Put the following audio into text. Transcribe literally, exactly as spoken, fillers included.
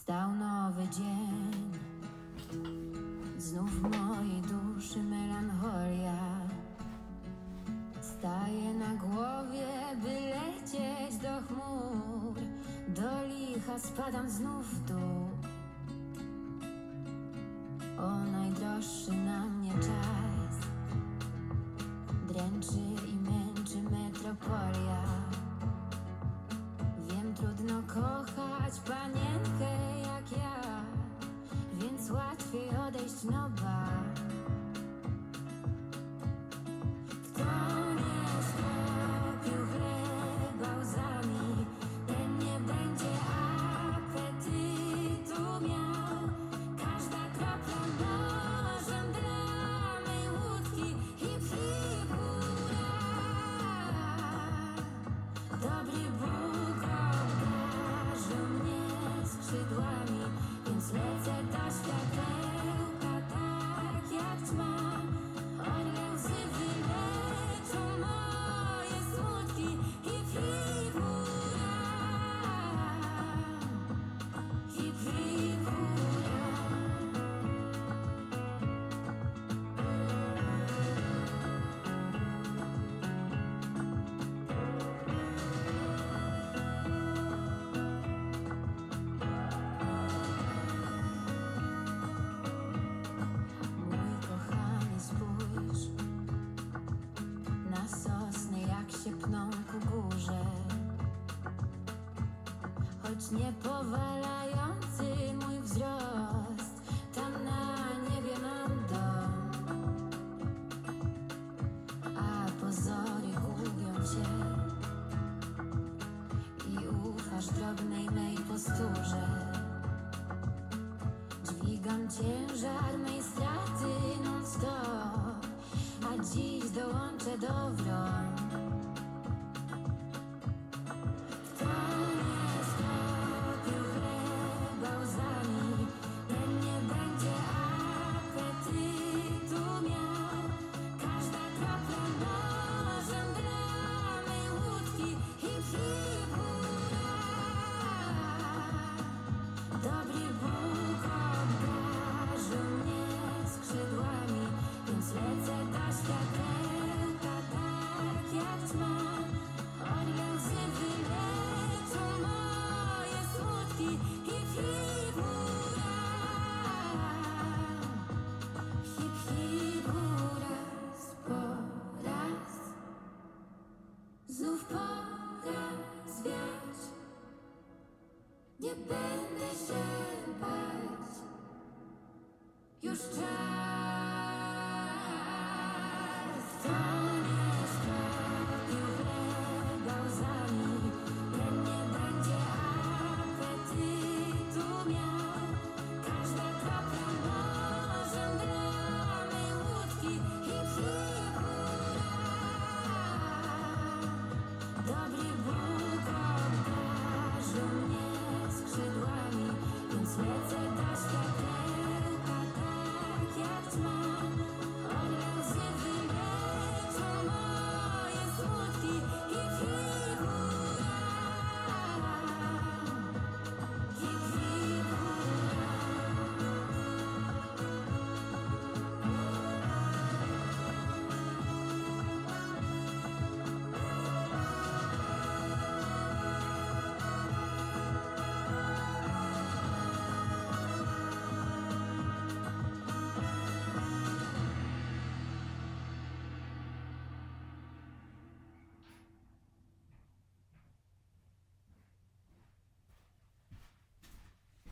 Stał nowy dzień, znów w mojej duszy melancholia. Staję na głowie, by lecieć do chmur, do licha spadam znów w dół. O najdroższy na mnie czas, dręczy i męczy metropolia. Wiem, trudno kochać panienkę jak ja, więc łatwiej odejść no ba. Kto nie skropił chleba łzami, ten nie będzie apetytu miał. Każda kropla nożem dla mej łódki. Hip, hip, hura. Dobry Bóg obdarzył mnie skrzydłami, więc lecę do światełka tak jak ćma. Orle łzy wyleczą moje smutki. Hip, hip, hura. Hip, hip, hura. Mój kochany, spójrz na sosny, jak się pną ku górze. Choć nie powalający mój wzrost, tam na niebie mam dom. A pozory gubią cię i ufasz drobnej mej posturze. Dźwigam ciężar mej straty non stop, a dziś dołączę do wron. Kto nie skropił chleba łzami, ten nie będzie apetytu miał. Każda kropla nożem dla mej łódki. Hip, hip, hura. Dobry Bóg obdarzył mnie skrzydłami, więc lecę do światełka tak jak ćma. Orle łzy wyleczą moje smutki. Hip, hip, hura. Hip, hip, hura. Po raz znów pora zwiać. Nie będzie